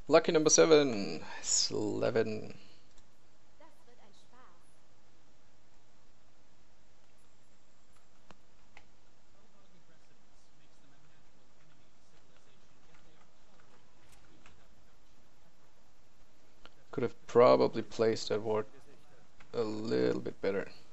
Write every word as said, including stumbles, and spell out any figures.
Lucky number seven. Eleven. Could have probably placed that ward a little bit better.